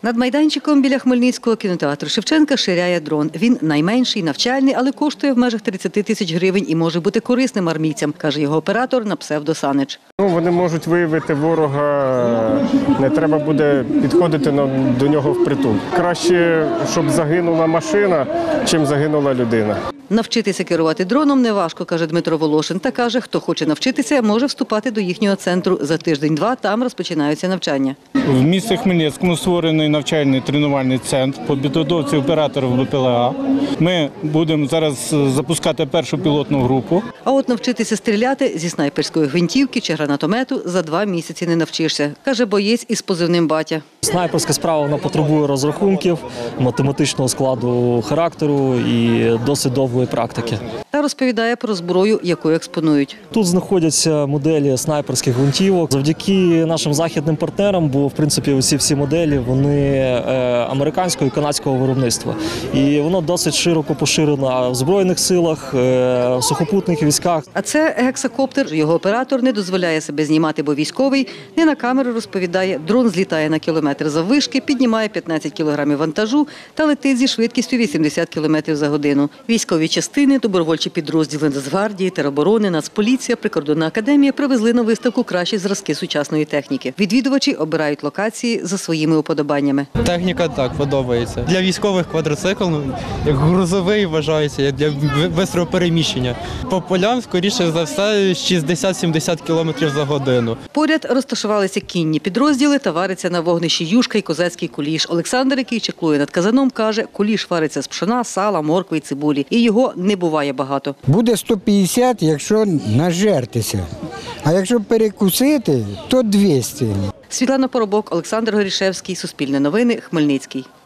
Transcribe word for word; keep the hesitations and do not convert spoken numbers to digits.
Над майданчиком біля Хмельницького кінотеатру Шевченка ширяє дрон. Він найменший, навчальний, але коштує в межах тридцяти тисяч гривень і може бути корисним армійцям, каже його оператор на псевдо Санич. Ну, вони можуть виявити ворога, не треба буде підходити до нього впритул. Краще, щоб загинула машина, чим загинула людина. Навчитися керувати дроном неважко, каже Дмитро Волошин. Та каже, хто хоче навчитися, може вступати до їхнього центру. За тиждень-два там розпочинаються навчання. В місті Хмельницькому створений навчальний тренувальний центр по підготовці операторів Б П Л А. Ми будемо зараз запускати першу пілотну групу. А от навчитися стріляти зі снайперської гвинтівки чи гранатомету за два місяці не навчишся, каже боєць із позивним «Батя». Снайперська справа вона потребує розрахунків, математичного складу характеру і досить довгої практики. Та розповідає про зброю, яку експонують. Тут знаходяться моделі снайперських гвинтівок. Завдяки нашим західним партнерам, бо в принципі усі всі моделі вони американського і канадського виробництва. І воно досить широко поширено в Збройних силах, в сухопутних військах. А це гексакоптер. Його оператор не дозволяє себе знімати, бо військовий не на камеру розповідає. Дрон злітає на кілометр заввишки, піднімає п'ятнадцять кілограмів вантажу та летить зі швидкістю вісімдесят кілометрів за годину. Військові частини, добровольчі підрозділи Нацгвардії, тероборони, Нацполіція, Прикордонна академія привезли на виставку кращі зразки сучасної техніки. Відвідувачі обирають локації за своїми уподобаннями. Техніка так подобається. Для військових квадроцикл, як грузовий вважається, як для швидкого переміщення. По полям, скоріше за все, шістдесят-сімдесят кілометрів за годину. Поряд розташувалися кінні підрозділи та вариться на вогнищі юшка і козацький куліш. Олександр, який чеклує над казаном, каже, куліш вариться з пшона, сала, моркви і цибулі. І його не буває багато. Буде сто п'ятдесят, якщо нажертися. А якщо перекусити, то двісті. Світлана Поробок, Олександр Горішевський, Суспільне новини, Хмельницький.